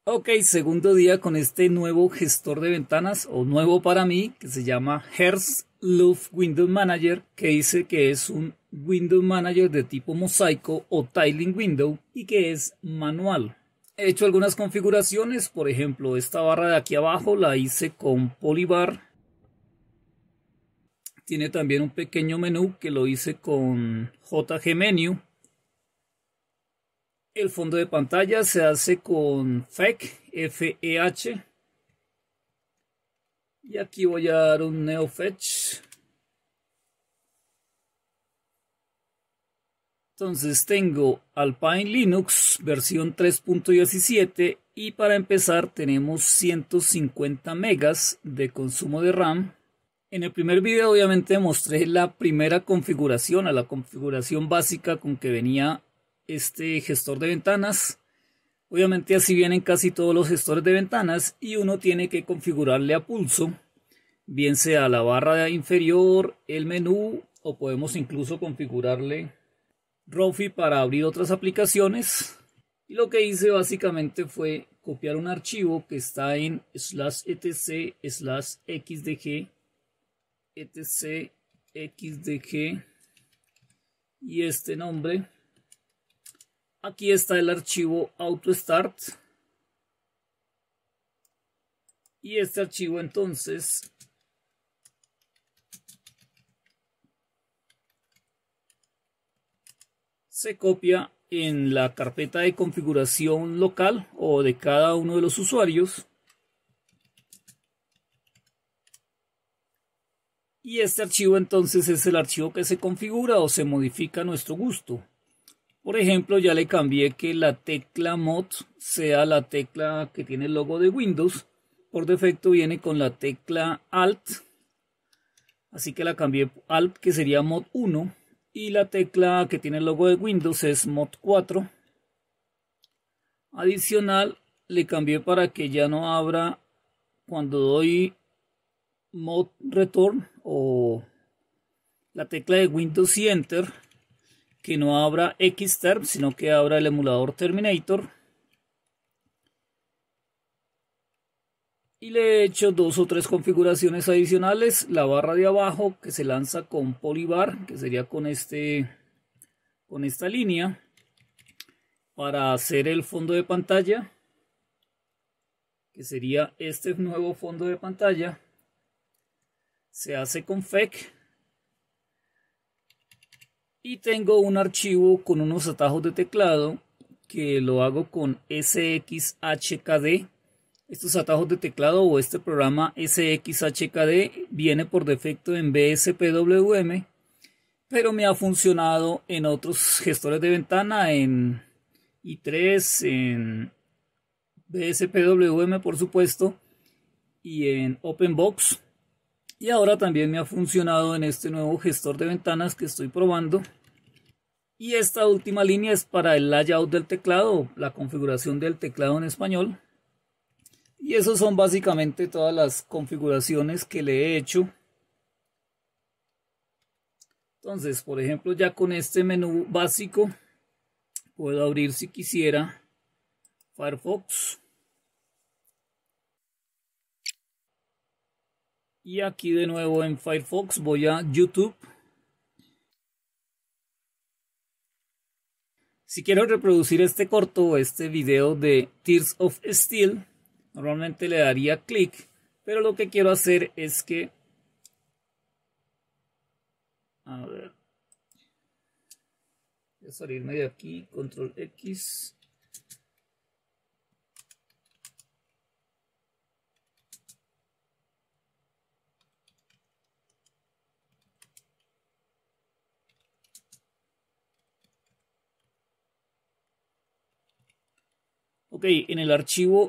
Ok, segundo día con este nuevo gestor de ventanas, o nuevo para mí, que se llama Hertz Loop Window Manager, que dice que es un Window Manager de tipo mosaico o tiling window y que es manual. He hecho algunas configuraciones, por ejemplo, esta barra de aquí abajo la hice con Polybar. Tiene también un pequeño menú que lo hice con JG Menu. El fondo de pantalla se hace con FEH. Y aquí voy a dar un NeoFetch. Entonces tengo Alpine Linux versión 3.17 y para empezar tenemos 150 megas de consumo de RAM. En el primer video obviamente mostré la primera configuración, a la configuración básica con que venía este gestor de ventanas. Obviamente así vienen casi todos los gestores de ventanas y uno tiene que configurarle a pulso, bien sea la barra inferior, el menú, o podemos incluso configurarle Rofi para abrir otras aplicaciones. Y lo que hice básicamente fue copiar un archivo que está en /etc/xdg etc/xdg y este nombre. Aquí está el archivo AutoStart y este archivo entonces se copia en la carpeta de configuración local o de cada uno de los usuarios. Y este archivo entonces es el archivo que se configura o se modifica a nuestro gusto. Por ejemplo, ya le cambié que la tecla Mod sea la tecla que tiene el logo de Windows. Por defecto viene con la tecla Alt. Así que la cambié Alt, que sería Mod 1. Y la tecla que tiene el logo de Windows es Mod 4. Adicional, le cambié para que ya no abra cuando doy Mod Return o la tecla de Windows y Enter, que no abra Xterm, sino que abra el emulador Terminator. Y le he hecho 2 o 3 configuraciones adicionales. La barra de abajo que se lanza con Polybar, que sería con esta línea, para hacer el fondo de pantalla, que sería este nuevo fondo de pantalla. Se hace con FEC. Y tengo un archivo con unos atajos de teclado que lo hago con SXHKD. Estos atajos de teclado o este programa SXHKD viene por defecto en BSPWM, pero me ha funcionado en otros gestores de ventana, en i3, en BSPWM por supuesto, y en OpenBox. Y ahora también me ha funcionado en este nuevo gestor de ventanas que estoy probando. Y esta última línea es para el layout del teclado, la configuración del teclado en español. Y esos son básicamente todas las configuraciones que le he hecho. Entonces, por ejemplo, ya con este menú básico puedo abrir, si quisiera, Firefox. Y aquí de nuevo en Firefox voy a YouTube. Si quiero reproducir este corto o este video de Tears of Steel, normalmente le daría clic, pero lo que quiero hacer es que, a ver, voy a salirme de aquí, control X. Ok, en el archivo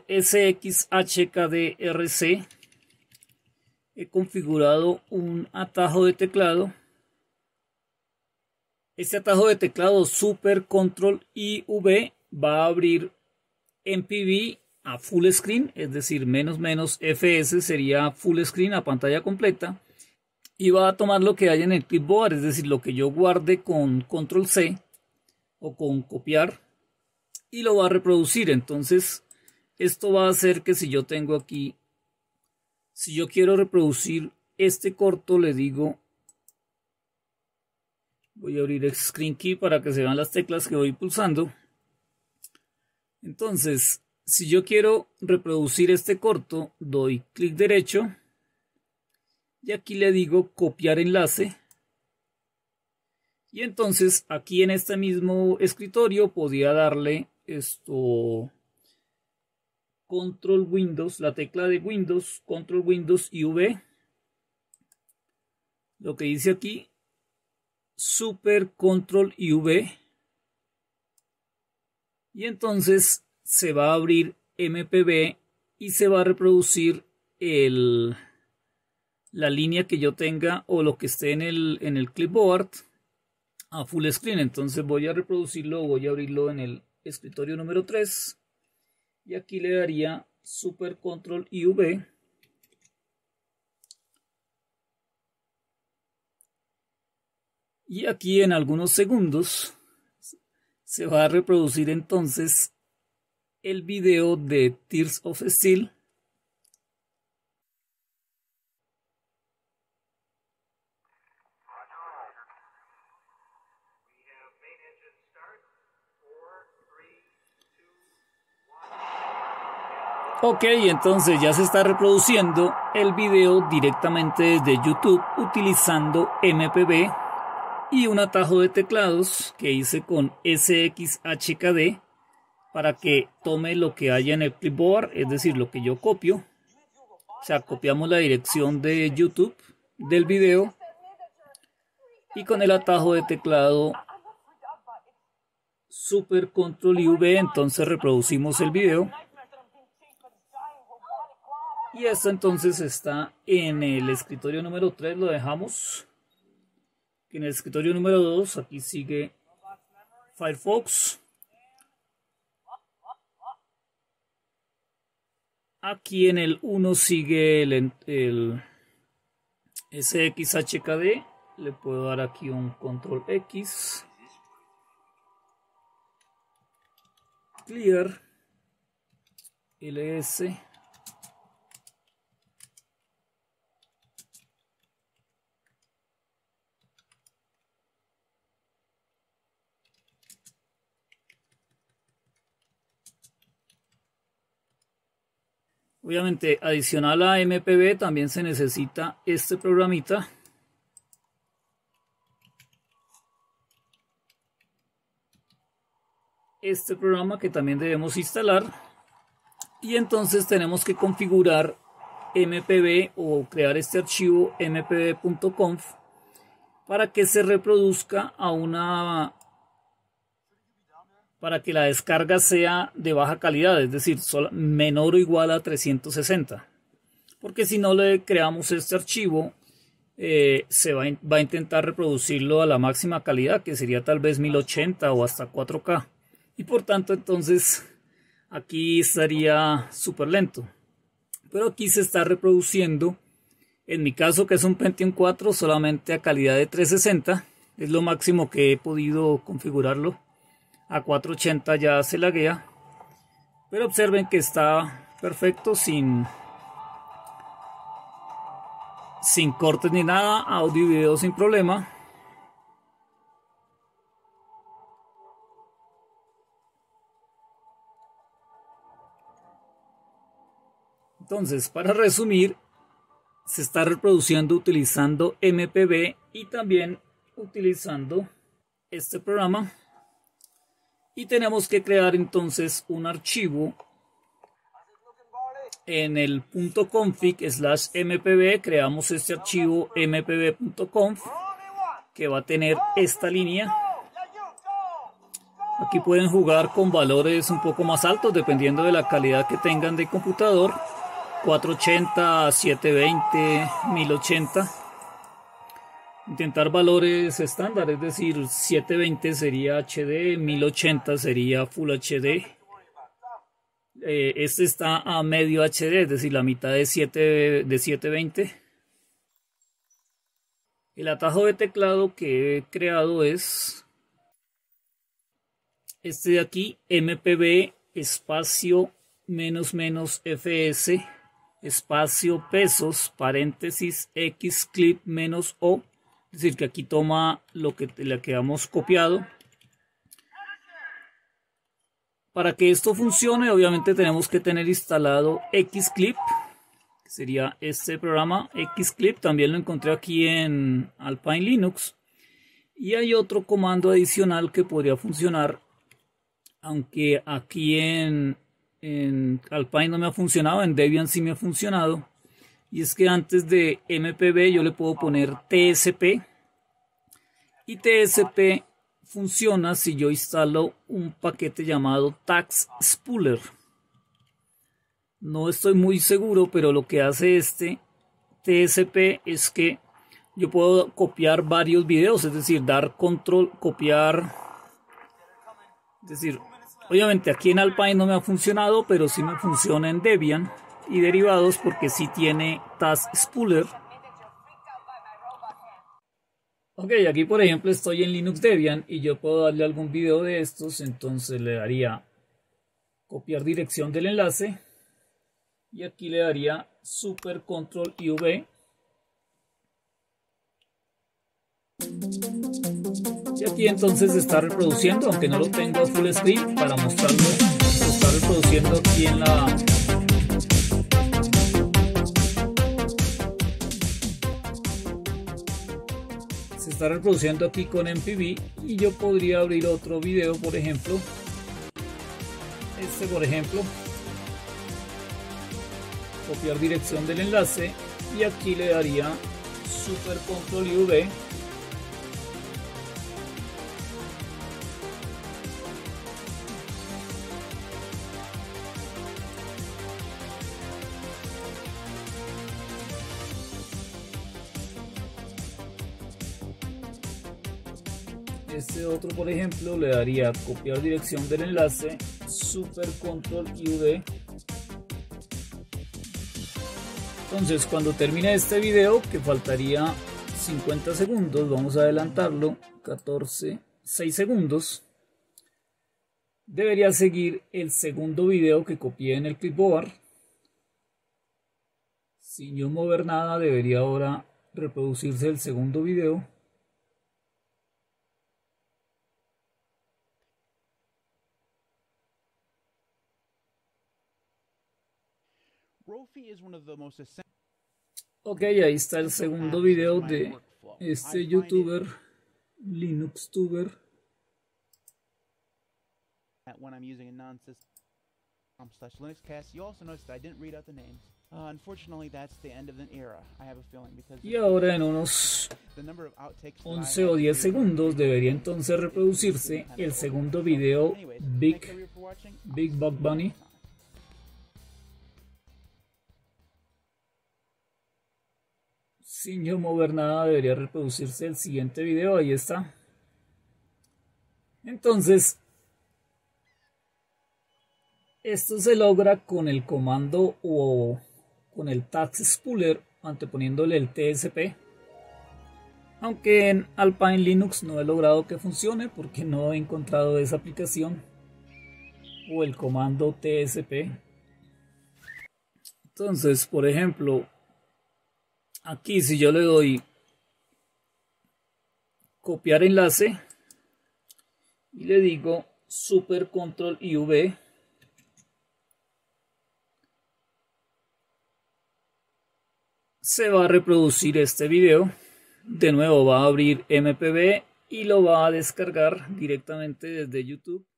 SXHKDRC he configurado un atajo de teclado. Este atajo de teclado Super Control IV va a abrir MPV a full screen, es decir, menos FS sería full screen a pantalla completa. Y va a tomar lo que haya en el clipboard, es decir, lo que yo guarde con Control C o con copiar, y lo va a reproducir. Entonces Esto va a hacer que si yo tengo aquí, si yo quiero reproducir este corto, le digo, voy a abrir Screen Key para que se vean las teclas que voy pulsando. Entonces, si yo quiero reproducir este corto, doy clic derecho y aquí le digo copiar enlace. Y entonces aquí en este mismo escritorio podía darle esto Control Windows, la tecla de Windows, Control Windows y V. Lo que dice aquí, Super Control y V. Y entonces se va a abrir MPV y se va a reproducir la línea que yo tenga o lo que esté en el clipboard a full screen. Entonces voy a reproducirlo, voy a abrirlo en el escritorio número 3 y aquí le daría Super Control y V. Y aquí en algunos segundos se va a reproducir entonces el video de Tears of Steel. Ok, entonces ya se está reproduciendo el video directamente desde YouTube utilizando MPV y un atajo de teclados que hice con SXHKD para que tome lo que haya en el clipboard, es decir, lo que yo copio. O sea, copiamos la dirección de YouTube del video y con el atajo de teclado Super Control y V entonces reproducimos el video. Y esto entonces está en el escritorio número 3, lo dejamos. En el escritorio número 2, aquí sigue Firefox. Aquí en el 1 sigue el SXHKD. Le puedo dar aquí un control X. Clear. LS. Obviamente, adicional a MPV también se necesita este programita. Este programa que también debemos instalar. Y entonces tenemos que configurar MPV o crear este archivo mpv.conf para que se reproduzca para que la descarga sea de baja calidad, es decir, menor o igual a 360. Porque si no le creamos este archivo, se va a intentar reproducirlo a la máxima calidad, que sería tal vez 1080 o hasta 4K. Y por tanto, entonces, aquí estaría súper lento. Pero aquí se está reproduciendo, en mi caso que es un Pentium 4, solamente a calidad de 360. Es lo máximo que he podido configurarlo. A 480 ya se laguea, pero observen que está perfecto, sin cortes ni nada, audio y video sin problema. Entonces, para resumir, se está reproduciendo utilizando MPV y también utilizando este programa. Y tenemos que crear entonces un archivo en el .config/mpv. Creamos este archivo mpv.conf que va a tener esta línea. Aquí pueden jugar con valores un poco más altos dependiendo de la calidad que tengan de computador. 480, 720, 1080. Intentar valores estándar, es decir, 720 sería HD, 1080 sería Full HD. Este está a medio HD, es decir, la mitad de 720. El atajo de teclado que he creado es este de aquí, MPV espacio --fs espacio pesos paréntesis x clip -o, es decir que aquí toma lo que le quedamos copiado. Para que esto funcione obviamente tenemos que tener instalado Xclip, que sería este programa Xclip. También lo encontré aquí en Alpine Linux. Y hay otro comando adicional que podría funcionar, aunque aquí en Alpine no me ha funcionado, en Debian sí me ha funcionado. Y es que antes de mpb yo le puedo poner tsp. Y tsp funciona si yo instalo un paquete llamado Tax Spooler. No estoy muy seguro, pero lo que hace este tsp es que yo puedo copiar varios videos, es decir, dar control, copiar. Es decir, obviamente aquí en Alpine no me ha funcionado, pero sí me funciona en Debian y derivados porque sí tiene Task Spooler. Ok, aquí por ejemplo estoy en Linux Debian y yo puedo darle algún video de estos, entonces le daría copiar dirección del enlace y aquí le daría Super Control y V. Y aquí entonces está reproduciendo, aunque no lo tengo full screen para mostrarlo, se está reproduciendo aquí en la... Se está reproduciendo aquí con MPV y yo podría abrir otro video, por ejemplo, este por ejemplo, copiar dirección del enlace y aquí le daría Super Control y V. Este otro por ejemplo le daría copiar dirección del enlace, Super Control y V. Entonces cuando termine este video, que faltaría 50 segundos, vamos a adelantarlo 6 segundos, debería seguir el segundo video que copié en el clipboard. Sin yo mover nada debería ahora reproducirse el segundo video. Ok, ahí está el segundo video de este youtuber, LinuxTuber. Y ahora en unos 11 o 10 segundos debería entonces reproducirse el segundo video Big Bug Bunny. Sin yo mover nada debería reproducirse el siguiente video, ahí está. Entonces, esto se logra con el comando o con el Task Spooler anteponiéndole el TSP. Aunque en Alpine Linux no he logrado que funcione porque no he encontrado esa aplicación o el comando TSP. Entonces, por ejemplo, aquí si yo le doy copiar enlace y le digo Super Control y V, se va a reproducir este video. De nuevo va a abrir MPV y lo va a descargar directamente desde YouTube.